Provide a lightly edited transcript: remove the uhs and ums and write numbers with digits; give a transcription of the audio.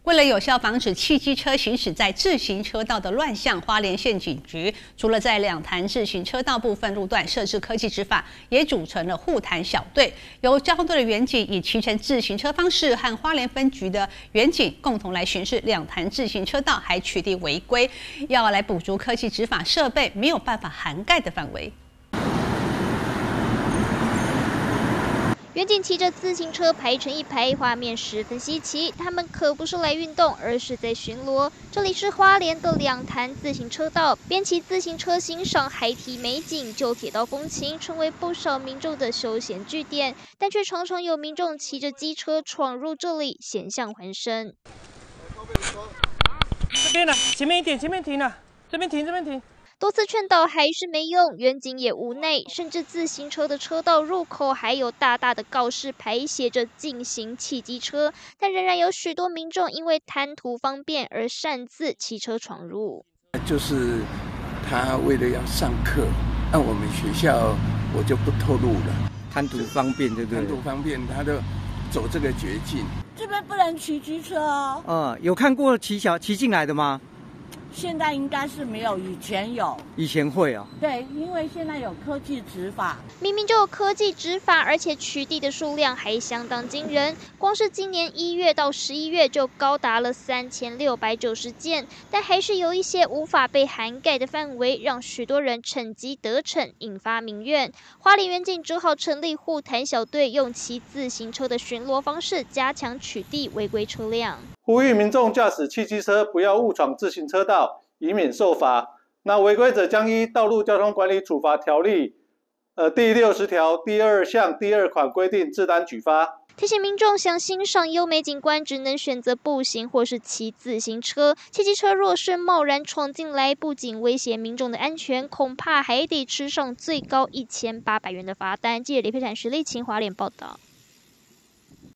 为了有效防止汽机车行驶在自行车道的乱象，花莲县警局除了在两潭自行车道部分路段设置科技执法，也组成了护坛小队，由交通队的员警以骑乘自行车方式和花莲分局的员警共同来巡视两潭自行车道，还取缔违规，要来补足科技执法设备没有办法涵盖的范围。 员警骑着自行车排成一排，画面十分稀奇。他们可不是来运动，而是在巡逻。这里是花莲的两潭自行车道，边骑自行车欣赏海堤美景，旧铁道风情，成为不少民众的休闲据点。但却常常有民众骑着机车闯入这里，险象环生。 这边呢，前面一点，前面停了，这边停，这边停。 多次劝导还是没用，员警也无奈，甚至自行车的车道入口还有大大的告示牌写着“禁行汽机车”，但仍然有许多民众因为贪图方便而擅自骑车闯入。 就是他为了要上课，那我们学校我就不透露了， 贪图方便，对不对？ 贪图方便，他就走这个捷径。 这边不能骑机车哦。 有看过骑进来的吗？ 现在应该是没有，以前有。 以前会啊。 对，因为现在有科技执法。 明明就有科技执法，而且取缔的数量还相当惊人。光是今年1月到11月就高达了3690件，但还是有一些无法被涵盖的范围，让许多人趁机得逞，引发民怨。花莲员警只好成立护坛小队，用骑自行车的巡逻方式加强取缔违规车辆。 呼吁民众驾驶汽机车不要误闯自行车道，以免受罚。那违规者将依《道路交通管理处罚条例》第60条第2项第2款规定自担举发。 提醒民众想欣赏优美景观，只能选择步行或是骑自行车。汽机车若是贸然闯进来，不仅威胁民众的安全，恐怕还得吃上最高1800元的罚单。记者李佩展、徐丽琴华联报道。